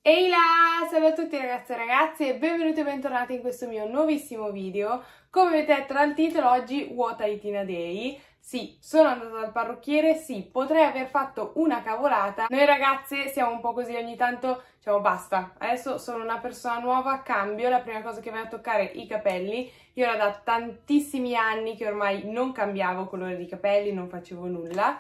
Ehi là! Salve a tutti ragazzi e ragazze e benvenuti e bentornati in questo mio nuovissimo video. Come avete letto dal titolo, oggi What I Tina Day. Sì, sono andata dal parrucchiere, sì, potrei aver fatto una cavolata. Noi ragazze siamo un po' così, ogni tanto diciamo basta, adesso sono una persona nuova, cambio, la prima cosa che vai a toccare i capelli. Io era da tantissimi anni che ormai non cambiavo colore di capelli, non facevo nulla.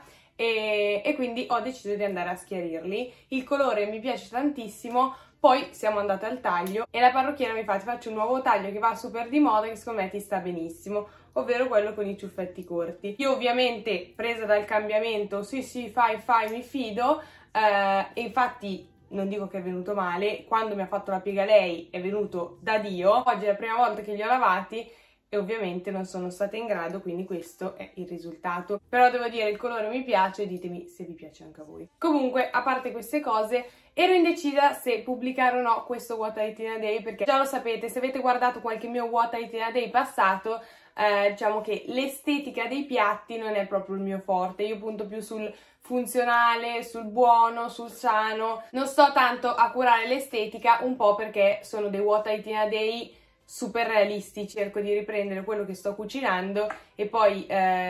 E quindi ho deciso di andare a schiarirli. Il colore mi piace tantissimo. Poi siamo andate al taglio e la parrucchiera mi fa: ti faccio un nuovo taglio che va super di moda, che secondo me ti sta benissimo, ovvero quello con i ciuffetti corti. Io ovviamente, presa dal cambiamento, sì fai, mi fido, e infatti non dico che è venuto male. Quando mi ha fatto la piega lei è venuto da Dio. Oggi è la prima volta che li ho lavati e ovviamente non sono stata in grado, quindi questo è il risultato. Però devo dire, il colore mi piace, ditemi se vi piace anche a voi. Comunque, a parte queste cose, ero indecisa se pubblicare o no questo What I Tina Day, perché già lo sapete, se avete guardato qualche mio What I Tina Day passato, diciamo che l'estetica dei piatti non è proprio il mio forte. Io punto più sul funzionale, sul buono, sul sano. Non sto tanto a curare l'estetica, un po' perché sono dei What I Tina Day super realistici. Cerco di riprendere quello che sto cucinando e poi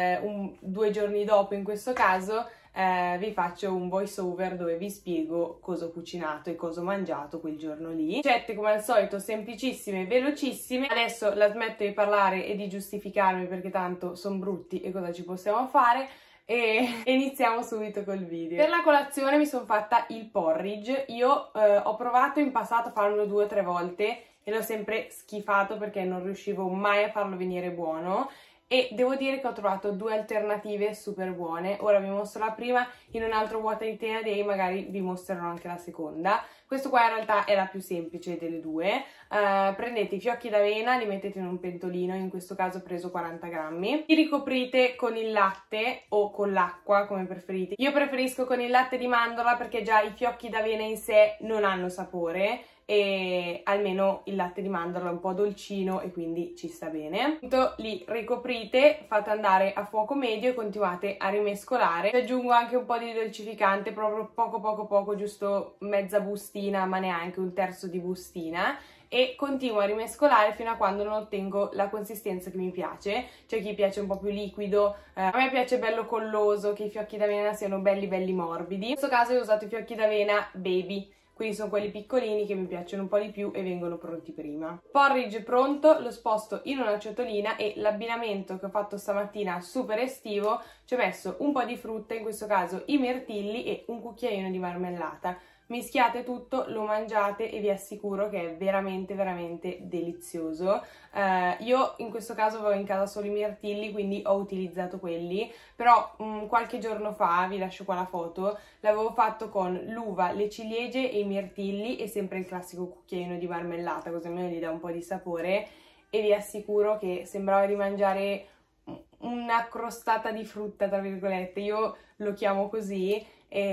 2 giorni dopo, in questo caso, vi faccio un voice over dove vi spiego cosa ho cucinato e cosa ho mangiato quel giorno lì. Ricette come al solito semplicissime e velocissime. Adesso la smetto di parlare e di giustificarmi, perché tanto sono brutti e cosa ci possiamo fare, e iniziamo subito col video. Per la colazione mi sono fatta il porridge. Io ho provato in passato a farlo 2 o 3 volte e l'ho sempre schifato perché non riuscivo mai a farlo venire buono, e devo dire che ho trovato 2 alternative super buone. Ora vi mostro la prima, in un altro What I Tina Day magari vi mostrerò anche la seconda. Questo qua in realtà è la più semplice delle due. Prendete i fiocchi d'avena, li mettete in un pentolino, in questo caso ho preso 40 grammi. Li ricoprite con il latte o con l'acqua, come preferite. Io preferisco con il latte di mandorla perché già i fiocchi d'avena in sé non hanno sapore, e almeno il latte di mandorla è un po' dolcino e quindi ci sta bene. Li ricoprite, fate andare a fuoco medio e continuate a rimescolare. Ci aggiungo anche un po' di dolcificante, proprio poco, giusto mezza bustina, ma neanche un terzo di bustina, e continuo a rimescolare fino a quando non ottengo la consistenza che mi piace. C'è chi piace un po' più liquido, a me piace bello colloso, che i fiocchi d'avena siano belli morbidi. In questo caso ho usato i fiocchi d'avena baby, quindi sono quelli piccolini che mi piacciono un po' di più e vengono pronti prima. Porridge pronto, lo sposto in una ciotolina e l'abbinamento che ho fatto stamattina super estivo, ci ho messo un po' di frutta, in questo caso i mirtilli, e un cucchiaino di marmellata. Mischiate tutto, lo mangiate e vi assicuro che è veramente delizioso. Io in questo caso avevo in casa solo i mirtilli, quindi ho utilizzato quelli, però qualche giorno fa, vi lascio qua la foto, l'avevo fatto con l'uva, le ciliegie e i mirtilli, e sempre il classico cucchiaino di marmellata, così almeno gli dà un po' di sapore, e vi assicuro che sembrava di mangiare una crostata di frutta, tra virgolette. Io lo chiamo così,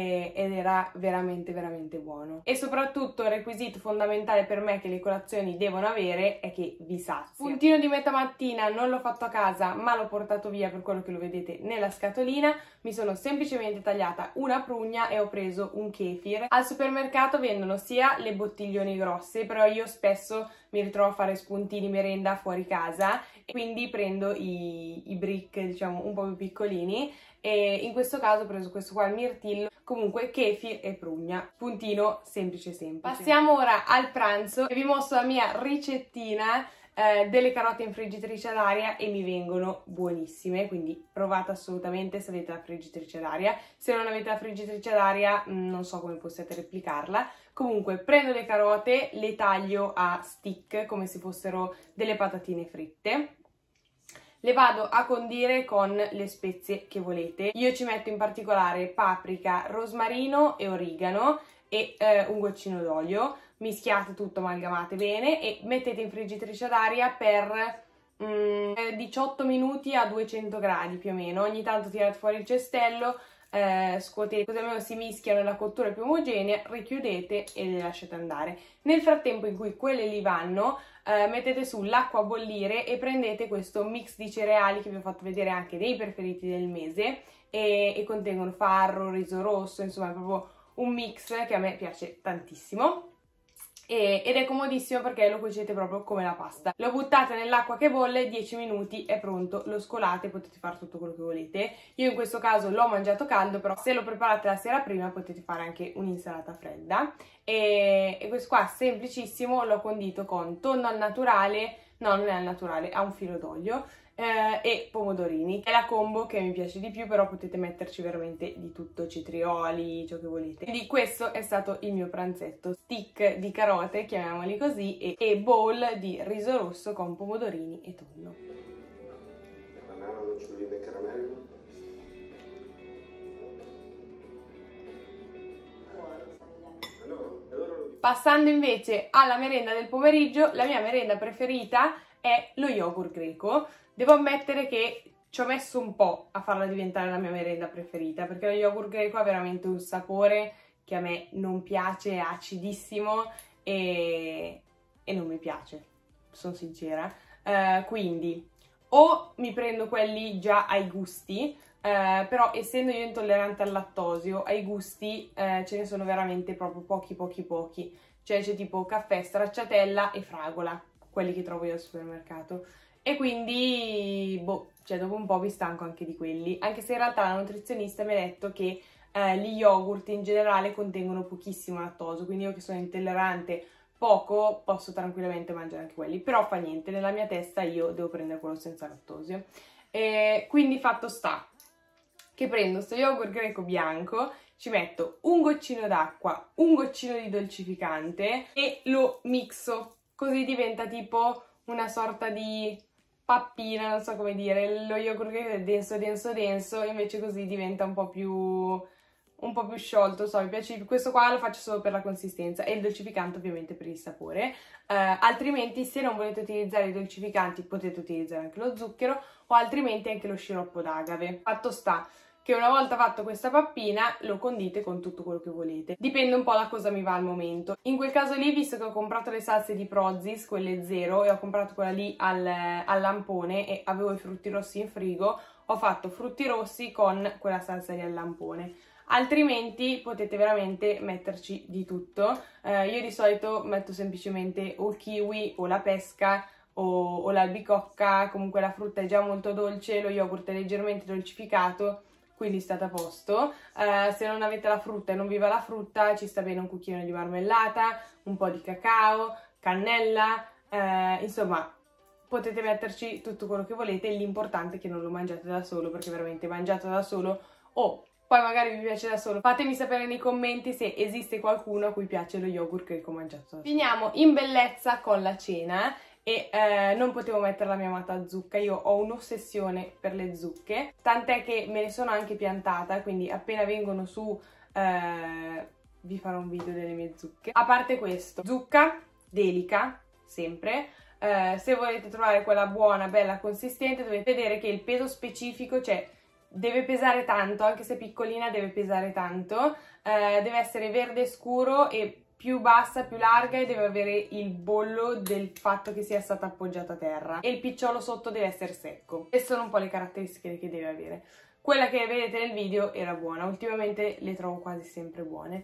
ed era veramente buono. E soprattutto il requisito fondamentale per me che le colazioni devono avere è che vi sazia. Puntino di metà mattina non l'ho fatto a casa, ma l'ho portato via, per quello che lo vedete nella scatolina. Mi sono semplicemente tagliata una prugna e ho preso un kefir. Al supermercato vendono sia le bottiglioni grosse, però io spesso mi ritrovo a fare spuntini merenda fuori casa, e quindi prendo i brick, diciamo, un po' più piccolini, e in questo caso ho preso questo qua, il mirtillo. Comunque kefir e prugna, puntino semplice. Passiamo ora al pranzo e vi mostro la mia ricettina delle carote in friggitrice ad aria, e mi vengono buonissime, quindi provate assolutamente se avete la friggitrice ad aria. Se non avete la friggitrice ad aria non so come possiate replicarla. Comunque prendo le carote, le taglio a stick come se fossero delle patatine fritte. Le vado a condire con le spezie che volete. Io ci metto in particolare paprika, rosmarino e origano, e un goccino d'olio. Mischiate tutto, amalgamate bene e mettete in friggitrice ad aria per 18 minuti a 200 gradi più o meno. Ogni tanto tirate fuori il cestello, scuotete, così almeno si mischiano, la cottura è più omogenea, richiudete e le lasciate andare. Nel frattempo in cui quelle lì vanno, mettete su l'acqua a bollire e prendete questo mix di cereali che vi ho fatto vedere anche dei preferiti del mese, e contengono farro, riso rosso, insomma è proprio un mix che a me piace tantissimo. ed è comodissimo perché lo cuocete proprio come la pasta. Lo buttate nell'acqua che bolle, 10 minuti è pronto, lo scolate, potete fare tutto quello che volete. Io in questo caso l'ho mangiato caldo, però se lo preparate la sera prima potete fare anche un'insalata fredda. E questo qua semplicissimo, l'ho condito con tonno al naturale, no non è al naturale, ha un filo d'olio, e pomodorini. È la combo che mi piace di più, però potete metterci veramente di tutto, cetrioli, ciò che volete. Quindi questo è stato il mio pranzetto: stick di carote, chiamiamoli così, e bowl di riso rosso con pomodorini e tonno. Banana, noccioline e caramello. Passando invece alla merenda del pomeriggio, la mia merenda preferita è lo yogurt greco. Devo ammettere che ci ho messo un po' a farla diventare la mia merenda preferita, perché lo yogurt greco ha veramente un sapore che a me non piace, è acidissimo e non mi piace, sono sincera. Quindi o mi prendo quelli già ai gusti, però essendo io intollerante al lattosio, ai gusti ce ne sono veramente proprio pochi. Cioè c'è tipo caffè, stracciatella e fragola, quelli che trovo io al supermercato. E quindi, boh, cioè dopo un po' mi stanco anche di quelli, anche se in realtà la nutrizionista mi ha detto che gli yogurt in generale contengono pochissimo lattosio, quindi io che sono intollerante poco posso tranquillamente mangiare anche quelli, però fa niente, nella mia testa io devo prendere quello senza lattosio. Quindi fatto sta che prendo sto yogurt greco bianco, ci metto un goccino d'acqua, un goccino di dolcificante e lo mixo, così diventa tipo una sorta di pappina, non so come dire. Lo yogurt greco è denso, invece così diventa un po' più sciolto, so, mi piace di più. Questo qua lo faccio solo per la consistenza e il dolcificante ovviamente per il sapore. Altrimenti, se non volete utilizzare i dolcificanti, potete utilizzare anche lo zucchero o altrimenti anche lo sciroppo d'agave. Fatto sta che una volta fatto questa pappina lo condite con tutto quello che volete, dipende un po' da cosa mi va al momento. In quel caso lì, visto che ho comprato le salse di Prozis, quelle zero, e ho comprato quella lì al lampone e avevo i frutti rossi in frigo, ho fatto frutti rossi con quella salsa lì al lampone. Altrimenti potete veramente metterci di tutto. Io di solito metto semplicemente o il kiwi o la pesca o l'albicocca, comunque la frutta è già molto dolce, lo yogurt è leggermente dolcificato, quindi state a posto. Se non avete la frutta e non vi va la frutta, ci sta bene un cucchiaino di marmellata, un po' di cacao, cannella, insomma potete metterci tutto quello che volete, l'importante è che non lo mangiate da solo, perché veramente mangiato da solo o poi magari vi piace da solo. Fatemi sapere nei commenti se esiste qualcuno a cui piace lo yogurt greco mangiato da solo. Finiamo in bellezza con la cena e non potevo mettere la mia amata zucca. Io ho un'ossessione per le zucche, tant'è che me ne sono anche piantata, quindi appena vengono su vi farò un video delle mie zucche. A parte questo, zucca delica, sempre. Se volete trovare quella buona, bella, consistente, dovete vedere che il peso specifico, cioè deve pesare tanto, anche se piccolina deve pesare tanto, deve essere verde scuro e più bassa, più larga, e deve avere il bollo del fatto che sia stata appoggiata a terra, e il picciolo sotto deve essere secco. Queste sono un po' le caratteristiche che deve avere. Quella che vedete nel video era buona, ultimamente le trovo quasi sempre buone.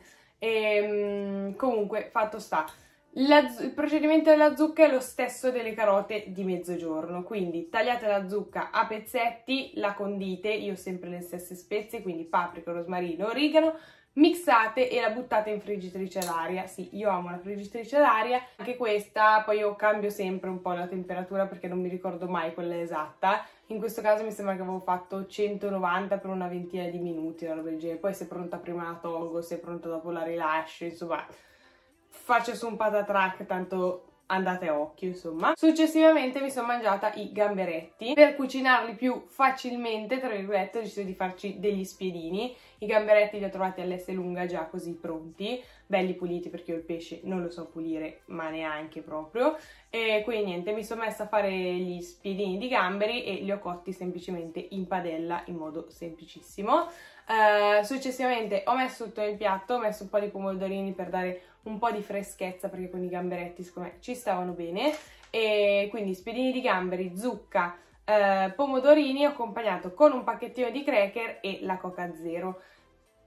Comunque, fatto sta. Il procedimento della zucca è lo stesso delle carote di mezzogiorno, quindi tagliate la zucca a pezzetti, la condite, io ho sempre le stesse spezie, quindi paprika, rosmarino, origano, mixate e la buttate in friggitrice ad aria. Sì, io amo la friggitrice ad aria, anche questa, poi io cambio sempre un po' la temperatura perché non mi ricordo mai quella esatta. In questo caso mi sembra che avevo fatto 190 per una ventina di minuti, una roba del genere. Poi se è pronta prima la tolgo, se è pronta dopo la rilascio, insomma faccio su un patatrack, tanto andate a occhio, insomma. Successivamente mi sono mangiata i gamberetti. Per cucinarli più facilmente, tra virgolette, ho deciso di farci degli spiedini. I gamberetti li ho trovati all'Esselunga già così pronti, belli puliti, perché io il pesce non lo so pulire, ma neanche proprio. E quindi niente, mi sono messa a fare gli spiedini di gamberi e li ho cotti semplicemente in padella in modo semplicissimo. Successivamente ho messo tutto nel piatto, ho messo un po' di pomodorini per dare un po' di freschezza, perché con i gamberetti secondo me ci stavano bene. E quindi spiedini di gamberi, zucca, pomodorini, ho accompagnato con un pacchettino di cracker e la Coca Zero.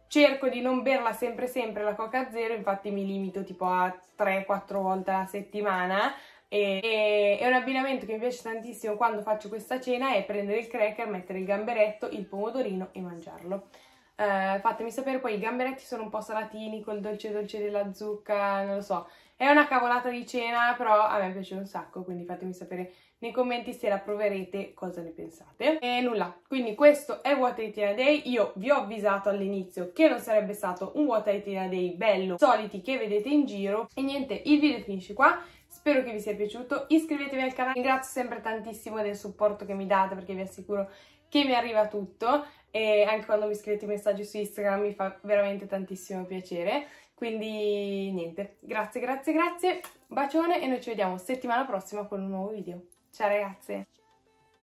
cerco di non berla sempre la Coca Zero, infatti mi limito tipo a 3-4 volte alla settimana. E un abbinamento che mi piace tantissimo quando faccio questa cena è prendere il cracker, mettere il gamberetto, il pomodorino e mangiarlo. Fatemi sapere, poi i gamberetti sono un po' salatini col dolce della zucca, non lo so, è una cavolata di cena, però a me piace un sacco, quindi fatemi sapere nei commenti se la proverete, cosa ne pensate. E nulla, quindi questo è What I Eat in a Day. Io vi ho avvisato all'inizio che non sarebbe stato un What I Eat in a Day bello, soliti che vedete in giro, e niente, il video finisce qua. Spero che vi sia piaciuto, iscrivetevi al canale, ringrazio sempre tantissimo del supporto che mi date perché vi assicuro che mi arriva tutto e anche quando mi scrivete messaggi su Instagram mi fa veramente tantissimo piacere, quindi niente, grazie, bacione e noi ci vediamo settimana prossima con un nuovo video. Ciao ragazze!